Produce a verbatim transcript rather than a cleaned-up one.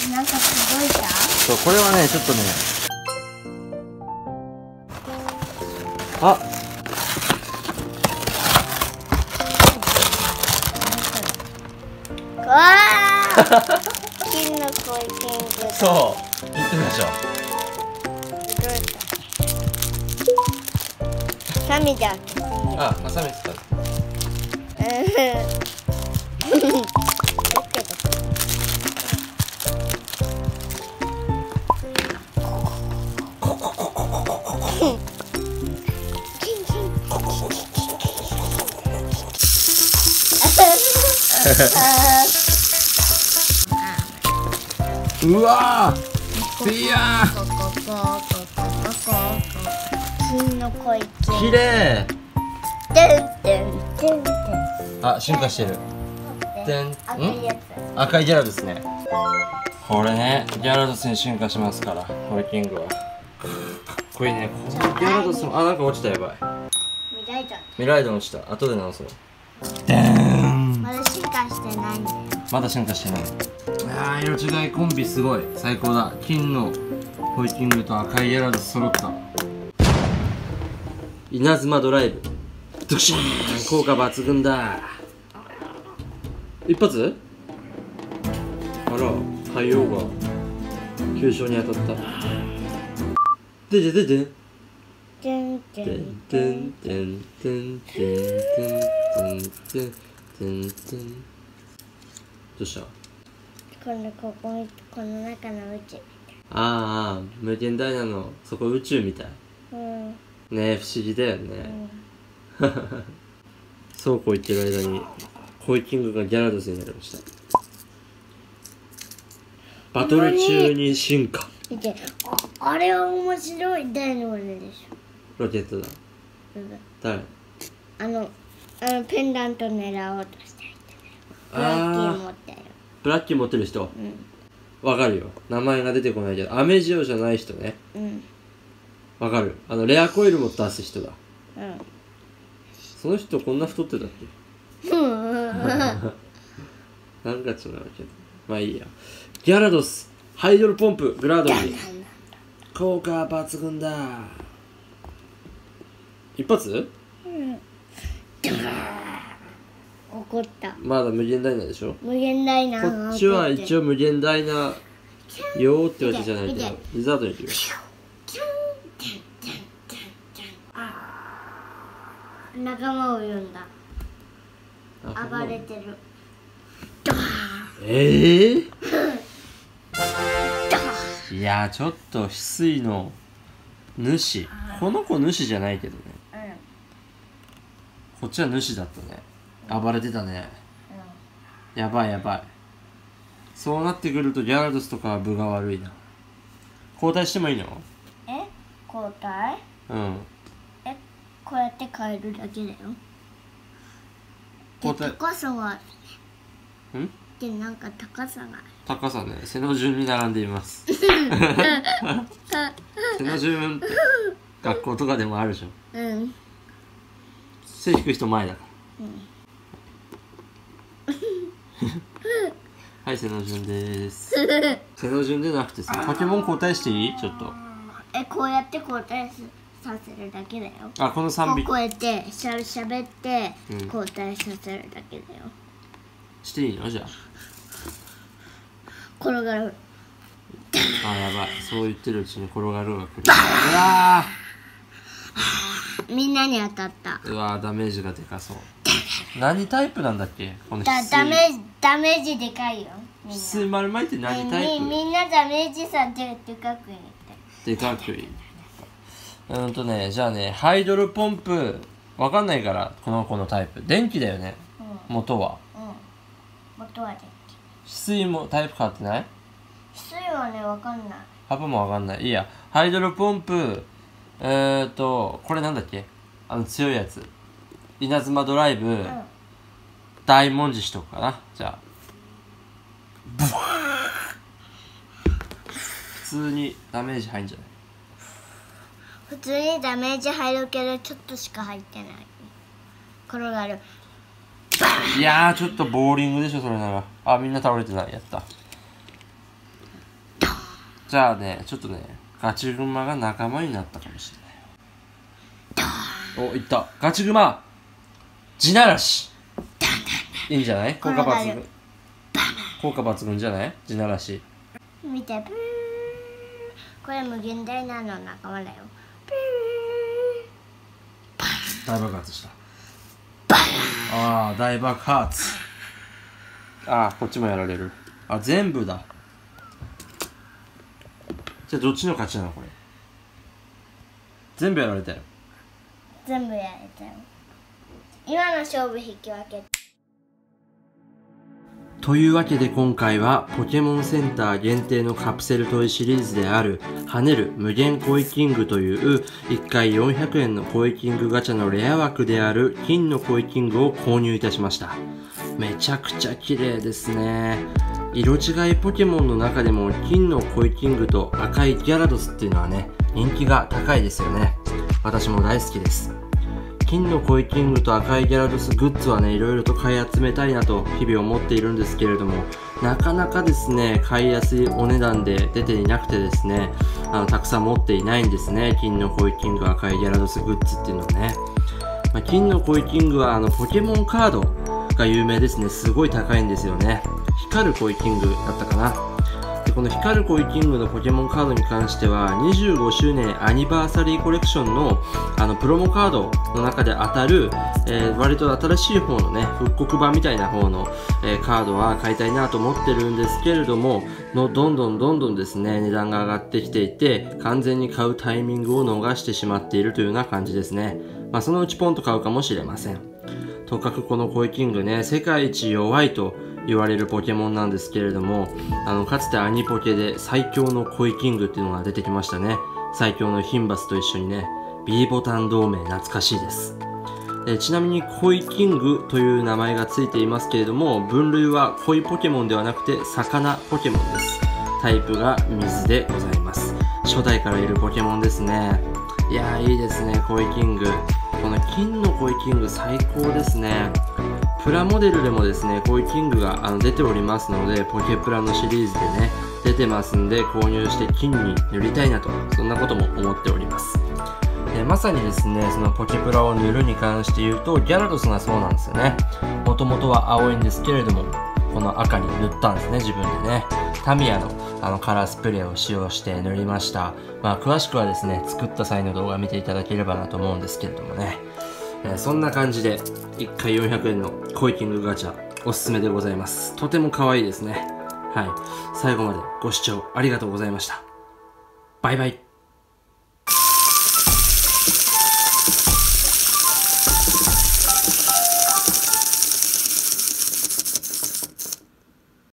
なんか届いた？ そう、これはね、ちょっとね。あ。 わあ。金のコイキング。 そう。言ってみましょう。 ハサミじゃん。 あ、ハサミ使う。うわー、いやー、 金のコイキング。 綺麗。 てんてんてんてん。 あ、進化してる。てん、 赤いやつ。 赤いギャラドスね。これね、ギャラドスに進化しますから、コイキングは。これね、このギャラドスも、あ、なんか落ちた、やばい。 ミライドン。 ミライドン落ちた。後で直そう。でーん。 まだ進化してないんだよ。 まだ進化してない。あー、色違いコンビすごい。最高だ。金のコイキングと赤いギャラドス揃った。稲妻ドライブ。ドクシーン、効果抜群だ。一発？あら、海王が急所に当たった。ででででてんててんんてんてんてんてんてんてんてんてん。どうした？ 今度ここにこの中の宇宙。 ああ、無限大なの。そこ宇宙みたい。 うん。 ねえ、不思議だよね。 うん、 そうこう言ってる間にコイキングがギャラドスになりました。バトル中に進化。 見て、あ、あれは面白いダイノでしょ。 ロケットだ。誰？ あの、あのペンダント狙おうとしてる人ね。ブラッキー持ってる。 ブラッキー持ってる人。 うん。 わかるよ。名前が出てこないけど、アメジオじゃない人ね。 うん。 わかる。あのレアコイルも出す人だ。 うん。 その人こんな太ってたっけ？なんか違うけど。まあいいや。ギャラドス、ハイドロポンプ、グラドに。効果抜群だ。一発？ うん。怒った。 まだ無限大なでしょ？ 無限大な。 こっちは一応無限大なよーってわけじゃないけど、リザードに行くよ。 仲間を呼んだ。暴れてる。 ええー、いやー、ちょっと翡翠の主、この子主じゃないけどね。 うん。 こっちは主だったね。暴れてたね。 うん、 やばいやばい。そうなってくるとギャラドスとかは分が悪いな。交代してもいいの？ え？交代？ うん。 え、こうやって変えるだけだよ。 交代。 高さがある。 ん？ で、なんか高さがある。 高さね、背の順に並んでいます。背の順って学校とかでもあるじゃん。 うん。 背低い人前だから。うん、はい、背の順でーす。背の順でなくてさ、ポケモン交代していい？ちょっと。 え、こうやって交代させるだけだよ。 あ、このさんびき。 こうやってしゃ、しゃべって、 うん、 交代させるだけだよ。 していいの？じゃあ。 転がる。 あ、やばい。そう言ってるうちに転がるが来る。うわー、みんなに当たった。 うわー、ダメージがでかそう。何タイプなんだっけ？このだダメージ、ダメージでかいよ。 翡翠丸巻いて何タイプ？ み, みんなダメージさででかく言って。 でかくいい。うんとね、じゃあね、ハイドロポンプ、わかんないから、この子のタイプ。電気だよね。うん、元は。 うん。元は電気。 翡翠もタイプ変わってない？ 翡翠はね、わかんない。 パパもわかんない。いいや。ハイドロポンプ、えーと、これなんだっけ？あの強いやつ。稲妻ドライブ、うん、大文字しとくかな。じゃあ。ブワー！普通にダメージ入んじゃない？ 普通にダメージ入るけど、ちょっとしか入ってない。転がる。 いやー、ちょっとボーリングでしょ、それなら。あ、みんな倒れてない。やった。 じゃあね、ちょっとね、ガチグマが仲間になったかもしれない。お、いった。ガチグマ地ならしいいんじゃない？効果抜群。効果抜群じゃない？地ならし。 見て、プー。これ無限大なの仲間だよ。プー。大爆発した。ああ、大爆発。ああ、こっちもやられる。あ、全部だ。じゃあどっちの勝ちなのこれ？全部やられたよ。 全部やられたよ。今の勝負引き分け。 というわけで今回はポケモンセンター限定のカプセルトイシリーズである跳ねる無限コイキングといういっかいよんひゃくえんのコイキングガチャのレア枠である金のコイキングを購入いたしました。めちゃくちゃ綺麗ですね。色違いポケモンの中でも金のコイキングと赤いギャラドスっていうのはね、人気が高いですよね。私も大好きです。金のコイキングと赤いギャラドスグッズはね、いろいろと買い集めたいなと日々思っているんですけれども、なかなかですね、買いやすいお値段で出ていなくてですね、あのたくさん持っていないんですね。金のコイキング、赤いギャラドスグッズっていうのはね。まあ、金のコイキングはあのポケモンカードが有名ですね。すごい高いんですよね。光るコイキングだったかな。でこの光るコイキングのポケモンカードに関してはにじゅうごしゅうねんアニバーサリーコレクションのあのプロモカードの中で当たる、えー、割と新しい方のね復刻版みたいな方の、えー、カードは買いたいなと思ってるんですけれどものどんどんどんどんですね値段が上がってきていて完全に買うタイミングを逃してしまっているというような感じですね。まあそのうちポンと買うかもしれません。とかくこのコイキングね、世界一弱いと言われるポケモンなんですけれども、あの、かつてアニポケで最強のコイキングっていうのが出てきましたね。最強のヒンバスと一緒にね、B ボタン同盟懐かしいです。えちなみにコイキングという名前がついていますけれども、分類はコイポケモンではなくて魚ポケモンです。タイプが水でございます。初代からいるポケモンですね。いやーいいですね、コイキング。この金のコイキング最高ですね。プラモデルでもですね、コイキングがあの出ておりますので、ポケプラのシリーズでね、出てますんで、購入して金に塗りたいなと、そんなことも思っております。でまさにですね、そのポケプラを塗るに関して言うと、ギャラドスがそうなんですよね。もともとは青いんですけれども、この赤に塗ったんですね、自分でね。タミヤのあのカラースプレーを使用して塗りました。まあ詳しくはですね、作った際の動画を見ていただければなと思うんですけれどもね。えー、そんな感じでいっかいよんひゃくえんのコイキングガチャおすすめでございます。とても可愛いですね。はい。最後までご視聴ありがとうございました。バイバイ。